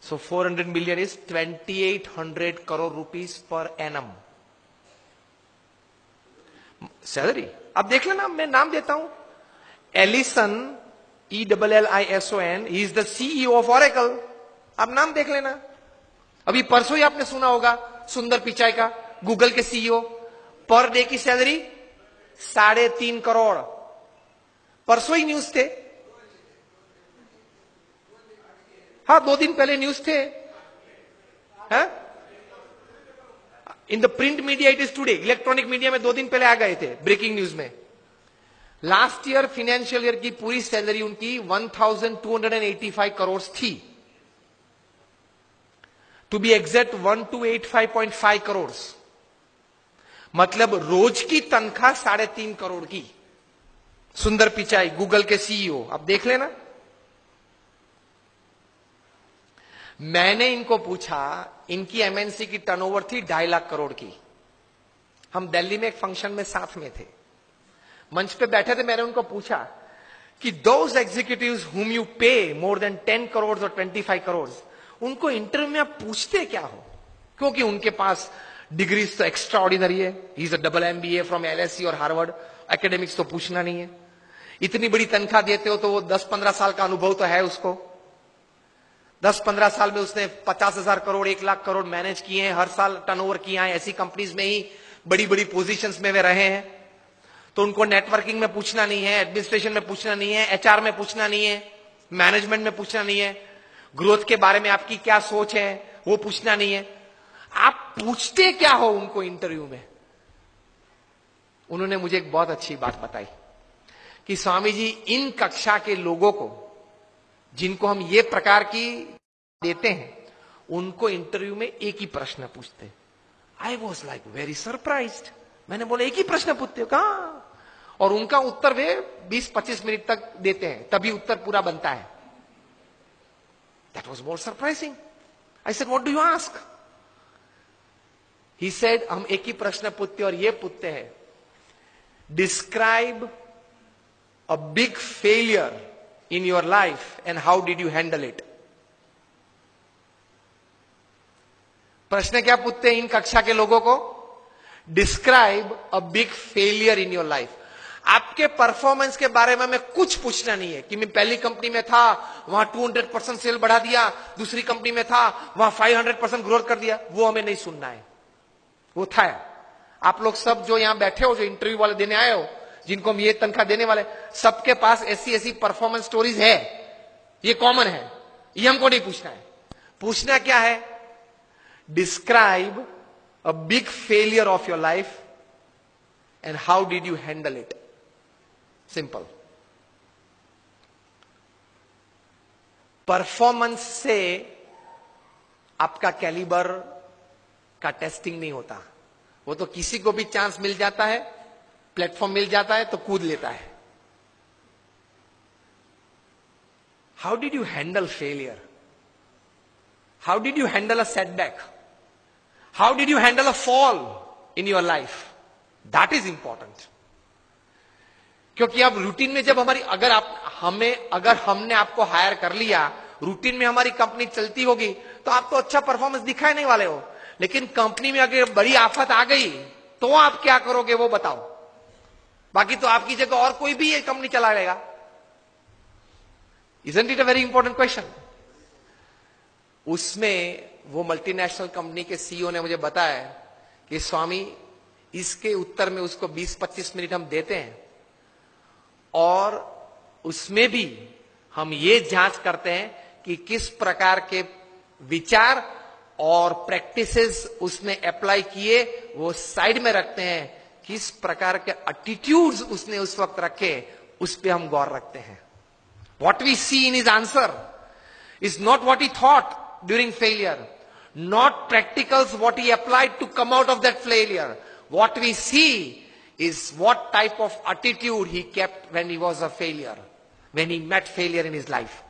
So 400 million is 2800 crore rupees per annum salary. अब देख लेना, मैं नाम देता हूं. Ellison, ELLISON, he is the CEO of Oracle. अब नाम देख लेना. अभी परसों ही आपने सुना होगा सुंदर पिचाई का, गूगल के CEO. पर डे की सैलरी 3.5 करोड़. परसों ही न्यूज थे. हाँ, 2 दिन पहले न्यूज थे. In the print media it is today. Electronic media में 2 दिन पहले आ गए थे ब्रेकिंग न्यूज में. लास्ट ईयर फाइनेंशियल ईयर की पूरी सैलरी उनकी 1285 करोड़ थी. To be exact 1285.5 crore. मतलब रोज की तनख्वाह 3.5 करोड़ की. सुंदर पिचाई, गूगल के CEO. अब देख लेना. मैंने इनको पूछा, इनकी MNC की टर्नओवर थी 2.5 लाख करोड़ की. हम दिल्ली में एक फंक्शन में साथ में थे, मंच पे बैठे थे. मैंने उनको पूछा कि दोज एग्जीक्यूटिव्स हुम यू पे मोर देन 10 करोड़ और 25 करोड़, उनको इंटरव्यू में आप पूछते क्या हो? क्योंकि उनके पास डिग्रीज तो एक्स्ट्रा ऑर्डिनरी है. He is a double MBA from LSE और हार्वर्ड. एकेडमिक्स तो पूछना नहीं है. इतनी बड़ी तनख्वाह देते हो तो वो 10-15 साल का अनुभव तो है उसको. 10-15 साल में उसने 50,000 करोड़ 1 लाख करोड़ मैनेज किए हैं. हर साल टर्नओवर किया है. ऐसी कंपनीज में ही बड़ी बड़ी पोजीशंस में वे रहे हैं. तो उनको नेटवर्किंग में पूछना नहीं है, एडमिनिस्ट्रेशन में पूछना नहीं है, HR में पूछना नहीं है, मैनेजमेंट में पूछना नहीं है, ग्रोथ के बारे में आपकी क्या सोच है वो पूछना नहीं है. आप पूछते क्या हो उनको इंटरव्यू में? उन्होंने मुझे एक बहुत अच्छी बात बताई कि स्वामी जी, इन कक्षा के लोगों को जिनको हम ये प्रकार की देते हैं, उनको इंटरव्यू में एक ही प्रश्न पूछते. I was like very surprised. मैंने बोला एक ही प्रश्न पूछते हो? कहा. और उनका उत्तर वे 20-25 मिनट तक देते हैं, तभी उत्तर पूरा बनता है. That was more surprising. I said what do you ask? He said हम एक ही प्रश्न पूछते और ये पूछते हैं, describe a big failure in your life and how did you handle it? प्रश्न क्या पूछते हैं इन कक्षा के लोगों को? Describe a big failure in your life. आपके परफॉर्मेंस के बारे में हमें कुछ पूछना नहीं है कि मैं पहली कंपनी में था, वहां 200% सेल बढ़ा दिया, दूसरी कंपनी में था, वहां 500% ग्रोथ कर दिया. वो हमें नहीं सुनना है. वो था. आप लोग सब जो यहां बैठे हो, जो इंटरव्यू वाले देने आए हो, जिनको हम ये तनख्वाह देने वाले, सबके पास ऐसी परफॉर्मेंस स्टोरीज है. ये कॉमन है. ये हमको नहीं पूछना है. पूछना क्या है? Describe a big failure of your life and how did you handle it. Simple. Performance से आपका कैलिबर का टेस्टिंग नहीं होता. वो तो किसी को भी चांस मिल जाता है, प्लेटफॉर्म मिल जाता है तो कूद लेता है. How did you handle failure? How did you handle a setback? How did you handle a fall in your life? That is important. क्योंकि अब रूटीन में जब हमारी अगर हमने आपको हायर कर लिया, रूटीन में हमारी कंपनी चलती होगी, तो आप तो अच्छा परफॉर्मेंस दिखाए नहीं वाले हो. लेकिन कंपनी में अगर बड़ी आफत आ गई तो आप क्या करोगे वो बताओ. बाकी तो आपकी जगह और कोई भी ये कंपनी चला लेगा. Isn't it a very important question? उसमें वो मल्टीनेशनल कंपनी के CEO ने मुझे बताया कि स्वामी, इसके उत्तर में उसको 20-25 मिनट हम देते हैं और उसमें भी हम ये जांच करते हैं कि किस प्रकार के विचार और प्रैक्टिसेस उसने अप्लाई किए, वो साइड में रखते हैं. किस प्रकार के एटीट्यूड्स उसने उस वक्त रखे, उस पे हम गौर रखते हैं. What we see in his answer is not what he thought during failure, not practicals what he applied to come out of that failure. What we see is what type of attitude he kept when he was a failure, when he met failure in his life.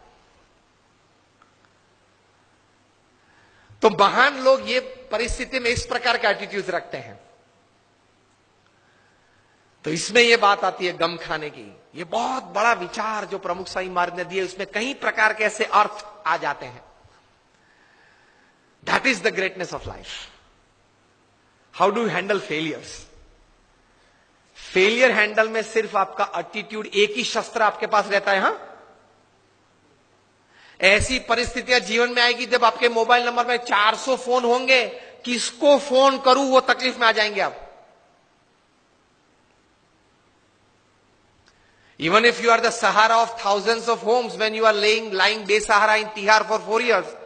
तो महान लोग ये परिस्थिति में इस प्रकार का attitude रखते हैं. तो इसमें यह बात आती है गम खाने की. ये बहुत बड़ा विचार जो प्रमुख स्वामी महाराज ने दिए, उसमें कई प्रकार के ऐसे अर्थ आ जाते हैं. That is the greatness of life. How do you handle failures? Failure handle में सिर्फ आपका एटीट्यूड, एक ही शस्त्र आपके पास रहता है. हां, ऐसी परिस्थितियां जीवन में आएगी जब आपके मोबाइल नंबर में 400 फोन होंगे, किसको फोन करूं, वो तकलीफ में आ जाएंगे आप. Even if you are the Sahara of thousands of homes, when you are lying Besahara in Tihar for 4 years,